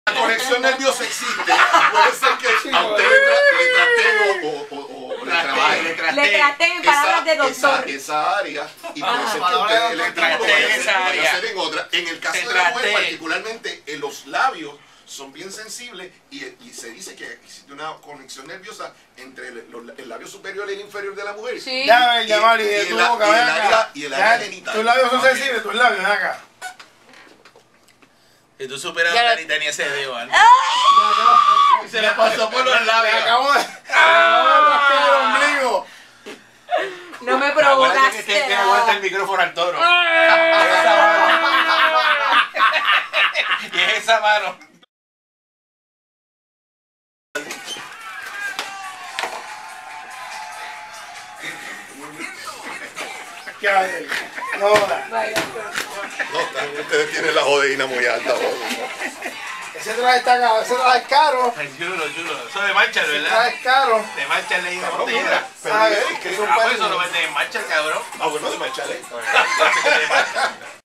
La conexión nerviosa existe. Puede ser que a usted le traten o le trabajen. Le traten en palabras de doctor. Esa área. Y puede ser que usted el estímulo vaya a hacer en otra. En el caso de la mujer, particularmente en los labios, son bien sensibles y se dice que existe una conexión nerviosa entre el labio superior y el inferior de la mujer. Sí. Ya ven, Yamari, de tu boca, ven acá. Y el área genital. Tus labios son sensibles, tus labios, ven acá. Y tú superas a ni tenía ese dedo, ¿vale? Y se le pasó por los labios. Me acabo de rascar el ombligo. No me provocaste. Que aguanta el micrófono al toro. Y es esa mano. ¿Qué hay? No, No, ustedes tienen la jodeína muy alta. ese traje está caro, ese traje es caro. Chulo. Eso de marcha, Ese ¿verdad? traje es caro. De marcha le digo botella. ¿Sabes? Que es un Eso lo venden en marcha, cabrón. Ah, bueno, de marchale. De marcha.